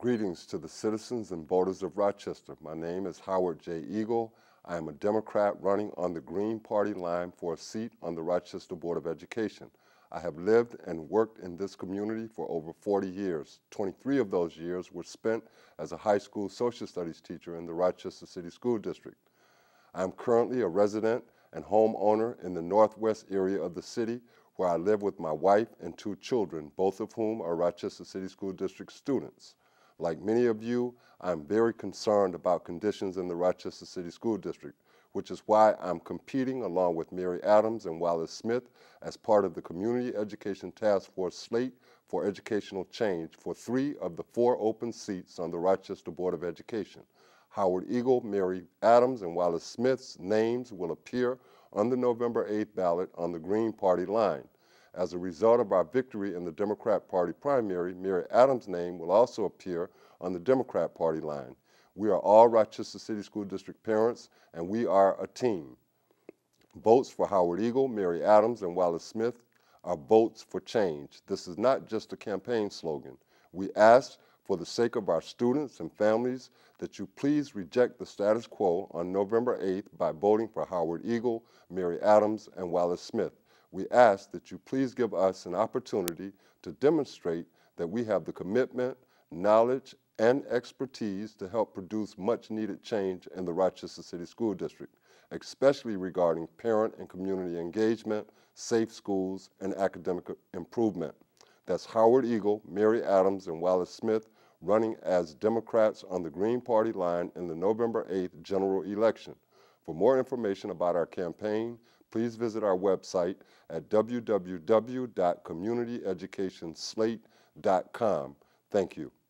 Greetings to the citizens and voters of Rochester. My name is Howard J. Eagle. I am a Democrat running on the Green Party line for a seat on the Rochester Board of Education. I have lived and worked in this community for over 40 years. 23 of those years were spent as a high school social studies teacher in the Rochester City School District. I am currently a resident and homeowner in the northwest area of the city, where I live with my wife and 2 children, both of whom are Rochester City School District students. Like many of you, I'm very concerned about conditions in the Rochester City School District, which is why I'm competing along with Mary Adams and Wallace Smith as part of the Community Education Task Force slate for educational change for 3 of the 4 open seats on the Rochester Board of Education. Howard Eagle, Mary Adams, and Wallace Smith's names will appear on the November 8th ballot on the Green Party line. As a result of our victory in the Democrat Party primary, Mary Adams' name will also appear on the Democrat Party line. We are all Rochester City School District parents, and we are a team. Votes for Howard Eagle, Mary Adams, and Wallace Smith are votes for change. This is not just a campaign slogan. We ask, for the sake of our students and families, that you please reject the status quo on November 8th by voting for Howard Eagle, Mary Adams, and Wallace Smith. We ask that you please give us an opportunity to demonstrate that we have the commitment, knowledge, and expertise to help produce much-needed change in the Rochester City School District, especially regarding parent and community engagement, safe schools, and academic improvement. That's Howard Eagle, Mary Adams, and Wallace Smith running as Democrats on the Green Party line in the November 8th general election. For more information about our campaign, please visit our website at www.communityeducationslate.com. Thank you.